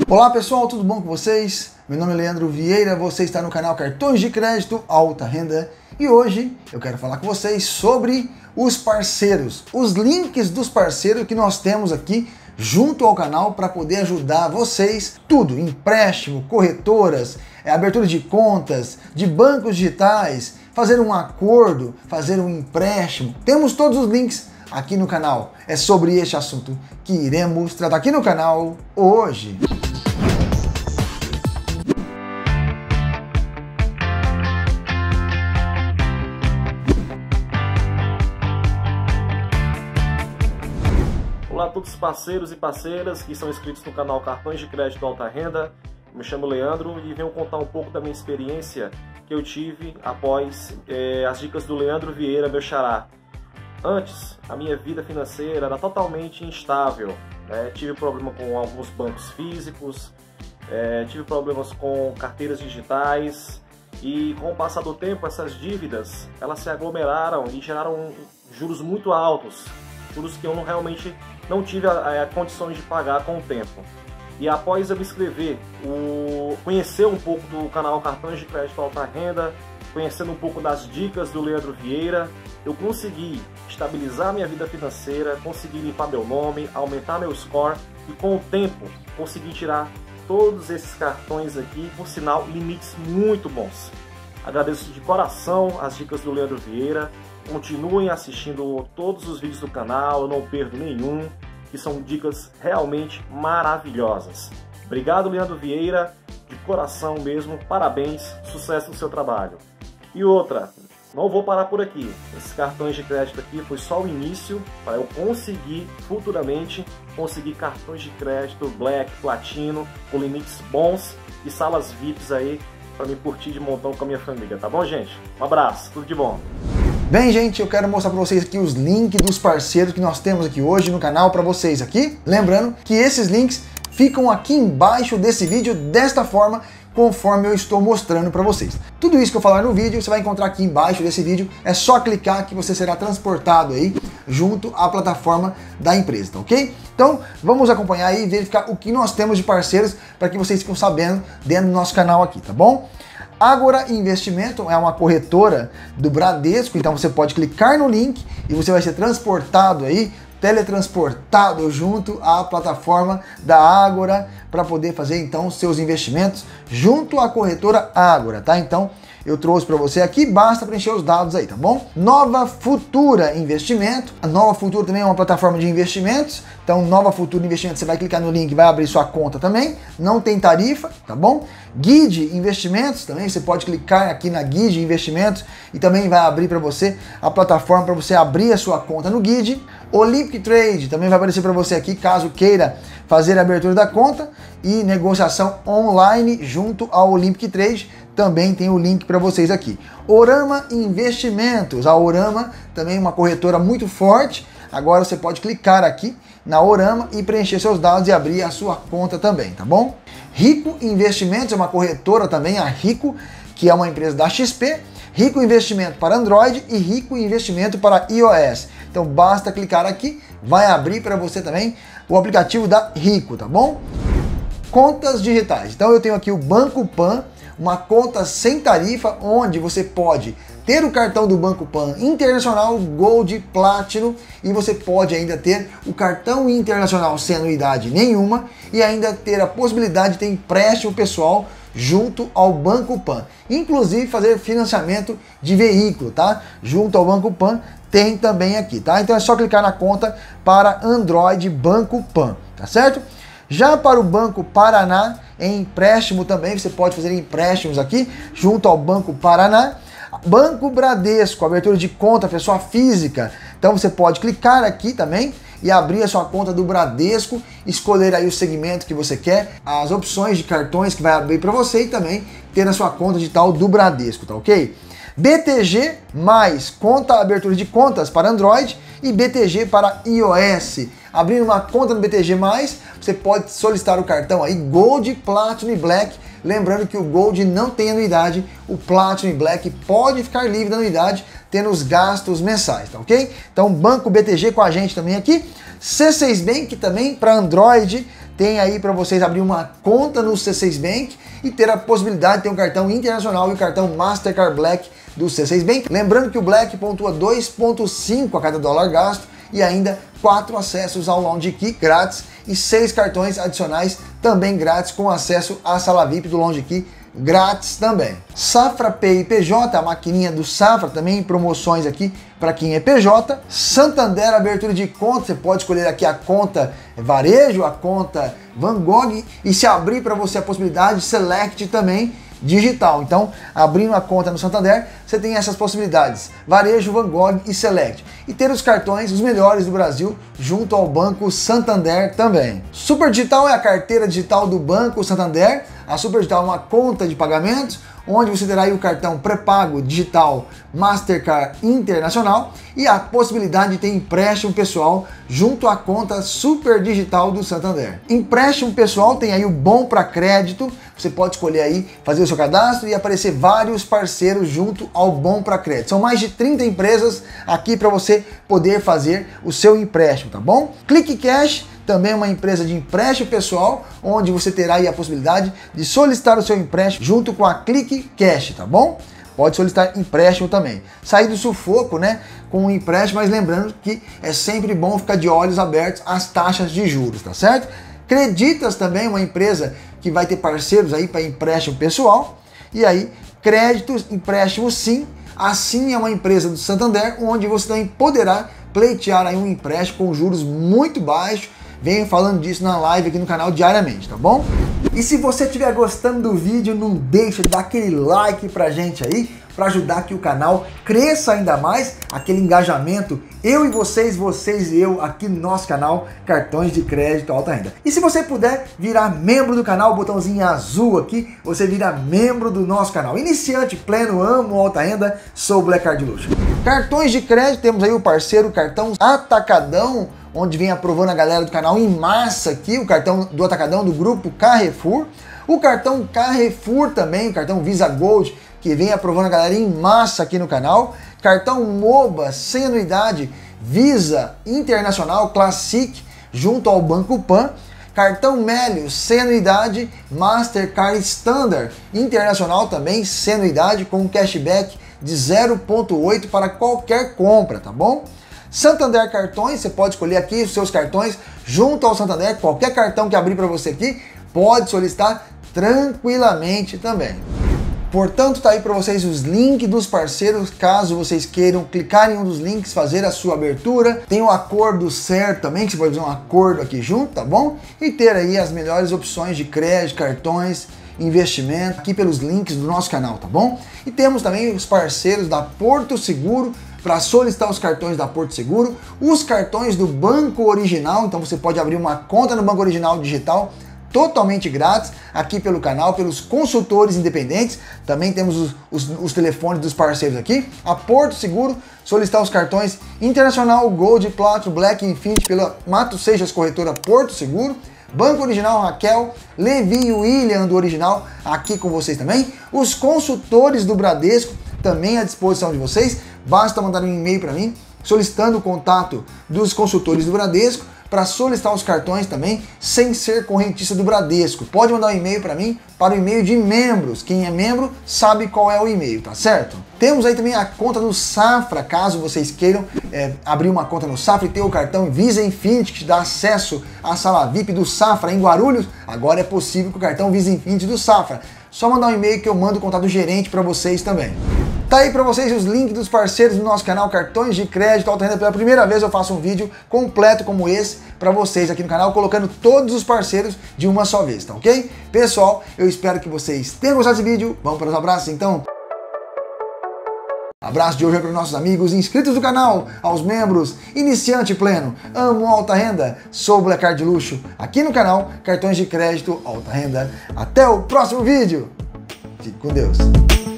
Olá pessoal, tudo bom com vocês? Meu nome é Leandro Vieira, você está no canal Cartões de Crédito Alta Renda e hoje eu quero falar com vocês sobre os parceiros, os links dos parceiros que nós temos aqui junto ao canal para poder ajudar vocês, tudo, empréstimo, corretoras, abertura de contas, de bancos digitais, fazer um acordo, fazer um empréstimo, temos todos os links aqui no canal. É sobre este assunto que iremos tratar aqui no canal hoje. Olá a todos os parceiros e parceiras que são inscritos no canal Cartões de Crédito Alta Renda. Me chamo Leandro e venho contar um pouco da minha experiência que eu tive após as dicas do Leandro Vieira, meu xará. Antes, a minha vida financeira era totalmente instável, né? Tive problema com alguns bancos físicos, tive problemas com carteiras digitais e com o passar do tempo essas dívidas elas se aglomeraram e geraram juros muito altos, juros que eu realmente não tive condições de pagar com o tempo. E após eu me inscrever, conhecer um pouco do canal Cartões de Crédito Alta Renda, conhecendo um pouco das dicas do Leandro Vieira, eu consegui estabilizar minha vida financeira, consegui limpar meu nome, aumentar meu score e com o tempo consegui tirar todos esses cartões aqui, por sinal, limites muito bons. Agradeço de coração as dicas do Leandro Vieira, continuem assistindo todos os vídeos do canal, eu não perdo nenhum, que são dicas realmente maravilhosas. Obrigado, Leandro Vieira, de coração mesmo, parabéns, sucesso no seu trabalho. E outra, não vou parar por aqui, esses cartões de crédito aqui foi só o início para eu conseguir futuramente conseguir cartões de crédito Black, Platino, com limites bons e salas VIPs aí para me curtir de montão com a minha família, tá bom, gente? Um abraço, tudo de bom! Bem, gente, eu quero mostrar para vocês aqui os links dos parceiros que nós temos aqui hoje no canal para vocês aqui. Lembrando que esses links ficam aqui embaixo desse vídeo desta forma, conforme eu estou mostrando para vocês. Tudo isso que eu falar no vídeo, você vai encontrar aqui embaixo desse vídeo. É só clicar que você será transportado aí junto à plataforma da empresa, tá ok? Então, vamos acompanhar aí e verificar o que nós temos de parceiros para que vocês fiquem sabendo dentro do nosso canal aqui, tá bom? Ágora Investimento é uma corretora do Bradesco, então você pode clicar no link e você vai ser transportado aí, teletransportado junto à plataforma da Ágora para poder fazer então seus investimentos junto à corretora Ágora, tá? Então eu trouxe para você aqui, basta preencher os dados aí, tá bom? Nova Futura Investimento. A Nova Futura também é uma plataforma de investimentos. Então, Nova Futura Investimento, você vai clicar no link e vai abrir sua conta também. Não tem tarifa, tá bom? Guide Investimentos também, você pode clicar aqui na Guide Investimentos e também vai abrir para você a plataforma para você abrir a sua conta no Guide. Olympic Trade também vai aparecer para você aqui, caso queira fazer a abertura da conta e negociação online junto ao Olympic Trade. Também tem o link para vocês aqui. Orama Investimentos. A Orama também é uma corretora muito forte. Agora você pode clicar aqui na Orama e preencher seus dados e abrir a sua conta também, tá bom? Rico Investimentos é uma corretora também, a Rico, que é uma empresa da XP. Rico Investimento para Android e Rico Investimento para iOS. Então basta clicar aqui, vai abrir para você também o aplicativo da Rico, tá bom? Contas digitais. Então eu tenho aqui o Banco Pan, uma conta sem tarifa, onde você pode ter o cartão do Banco Pan Internacional, Gold, Platinum, e você pode ainda ter o cartão internacional sem anuidade nenhuma e ainda ter a possibilidade de ter empréstimo pessoal junto ao Banco Pan. Inclusive fazer financiamento de veículo, tá? Junto ao Banco Pan tem também aqui, tá? Então é só clicar na conta para Android Banco Pan, tá certo? Já para o Banco Paraná, em empréstimo também, você pode fazer empréstimos aqui junto ao Banco Paraná. Banco Bradesco, abertura de conta, pessoa física. Então você pode clicar aqui também e abrir a sua conta do Bradesco, escolher aí o segmento que você quer, as opções de cartões que vai abrir para você e também ter a sua conta digital do Bradesco, tá ok? BTG mais conta, abertura de contas para Android e BTG para iOS. Abrindo uma conta no BTG+, você pode solicitar o cartão aí Gold, Platinum e Black. Lembrando que o Gold não tem anuidade, o Platinum e Black pode ficar livre da anuidade, tendo os gastos mensais, tá ok? Então Banco BTG com a gente também aqui. C6 Bank também para Android, tem aí para vocês abrir uma conta no C6 Bank e ter a possibilidade de ter um cartão internacional e o cartão Mastercard Black do C6 Bank. Lembrando que o Black pontua 2,5 a cada dólar gasto e ainda 4 acessos ao Lounge Key grátis e 6 cartões adicionais também grátis com acesso à sala VIP do Lounge Key grátis também. Safra Pay PJ, a maquininha do Safra, também em promoções aqui para quem é PJ. Santander, abertura de conta, você pode escolher aqui a conta varejo, a conta Van Gogh e se abrir para você a possibilidade Select também digital. Então, abrindo a conta no Santander, você tem essas possibilidades, varejo, Van Gogh e Select. E ter os cartões, os melhores do Brasil, junto ao Banco Santander também. Super Digital é a carteira digital do Banco Santander. A Super Digital é uma conta de pagamentos, onde você terá aí o cartão pré-pago digital Mastercard Internacional e a possibilidade de ter empréstimo pessoal junto à conta Super Digital do Santander. Empréstimo pessoal tem aí o Bom para Crédito, você pode escolher aí, fazer o seu cadastro e aparecer vários parceiros junto ao Bom para Crédito. São mais de 30 empresas aqui para você poder fazer o seu empréstimo, tá bom? Clique Cash também é uma empresa de empréstimo pessoal, onde você terá aí a possibilidade de solicitar o seu empréstimo junto com a Clique Cash, tá bom? Pode solicitar empréstimo também. Sair do sufoco, né, com o empréstimo, mas lembrando que é sempre bom ficar de olhos abertos às taxas de juros, tá certo? Creditas também, uma empresa que vai ter parceiros aí para empréstimo pessoal. E aí, créditos, empréstimos sim. Assim é uma empresa do Santander, onde você também poderá pleitear aí um empréstimo com juros muito baixos. Venho falando disso na live aqui no canal diariamente, tá bom? E se você estiver gostando do vídeo, não deixa de dar aquele like pra gente aí, para ajudar que o canal cresça ainda mais, aquele engajamento, eu e vocês, vocês e eu, aqui no nosso canal, Cartões de Crédito Alta Renda. E se você puder virar membro do canal, o botãozinho azul aqui, você vira membro do nosso canal. Iniciante, pleno, amo Alta Renda, sou o Black Card Luxo. Cartões de crédito, temos aí o parceiro Cartão Atacadão, onde vem aprovando a galera do canal em massa aqui, o cartão do Atacadão do grupo Carrefour. O cartão Carrefour também, o cartão Visa Gold, que vem aprovando a galera em massa aqui no canal. Cartão MOBA, sem anuidade, Visa Internacional Classic, junto ao Banco Pan. Cartão Melios, sem anuidade, Mastercard Standard Internacional também, sem anuidade, com cashback de 0,8 para qualquer compra, tá bom? Santander Cartões, você pode escolher aqui os seus cartões junto ao Santander, qualquer cartão que abrir para você aqui, pode solicitar tranquilamente também. Portanto, tá aí para vocês os links dos parceiros, caso vocês queiram clicar em um dos links, fazer a sua abertura. Tem o acordo certo também, que você pode fazer um acordo aqui junto, tá bom? E ter aí as melhores opções de crédito, cartões, investimento, aqui pelos links do nosso canal, tá bom? E temos também os parceiros da Porto Seguro, para solicitar os cartões da Porto Seguro, os cartões do Banco Original, então você pode abrir uma conta no Banco Original digital, totalmente grátis, aqui pelo canal, pelos consultores independentes. Também temos os telefones dos parceiros aqui. A Porto Seguro, solicitar os cartões Internacional, Gold, Platinum, Black e Infinity pela Mato Seixas Corretora Porto Seguro. Banco Original Raquel, Levi e William do Original, aqui com vocês também. Os consultores do Bradesco, também à disposição de vocês. Basta mandar um e-mail para mim, solicitando o contato dos consultores do Bradesco, para solicitar os cartões também, sem ser correntista do Bradesco. Pode mandar um e-mail para mim, para o e-mail de membros. Quem é membro sabe qual é o e-mail, tá certo? Temos aí também a conta do Safra, caso vocês queiram abrir uma conta no Safra e ter o cartão Visa Infinity, que te dá acesso à sala VIP do Safra em Guarulhos. Agora é possível com o cartão Visa Infinity do Safra. Só mandar um e-mail que eu mando o contato do gerente para vocês também. Tá aí para vocês os links dos parceiros do nosso canal Cartões de Crédito Alta Renda. Pela primeira vez eu faço um vídeo completo como esse para vocês aqui no canal, colocando todos os parceiros de uma só vez, tá ok? Pessoal, eu espero que vocês tenham gostado desse vídeo. Vamos para os abraços então? Abraço de hoje para os nossos amigos inscritos do canal, aos membros, iniciante pleno, amo Alta Renda, sou o Black Card Luxo, aqui no canal Cartões de Crédito Alta Renda. Até o próximo vídeo. Fique com Deus.